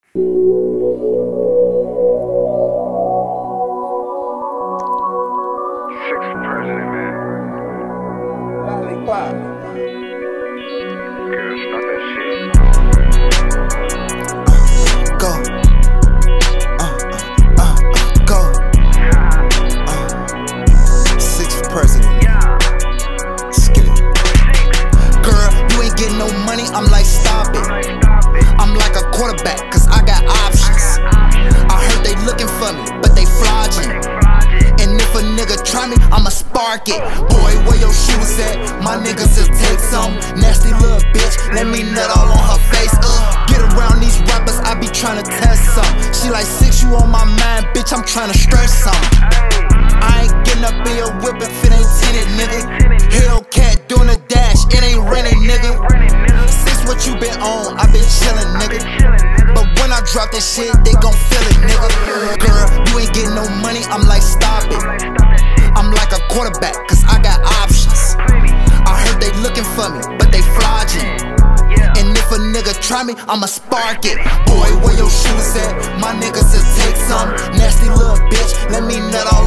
President, man. Lollipop. Girl, stop that shit. Go. Go. 6 for president. Skid it. Girl, you ain't getting no money, I'm like, stop it. I'm like a quarterback, cause I got options. I heard they looking for me, but they flogging. And if a nigga try me, I'ma spark it. Boy, where your shoes at? My niggas will take some. Nasty little bitch, let me nut all on her face. Get around these rappers, I be tryna test some. She like 6, you on my mind, bitch, I'm tryna stretch some. I ain't getting up in your whip if it ain't tinted, nigga. Hellcat doing a dash, it ain't renting, nigga. Since what you been on, I been chillin', nigga. But when I drop that shit, they gon' feel it, nigga. Girl, you ain't getting no money, I'm like, stop it. I'm like a quarterback, cause I got options. I heard they looking for me, but they flogging. And if a nigga try me, I'ma spark it. Boy, where your shoes at? My niggas will take some. Nasty little bitch, let me nut all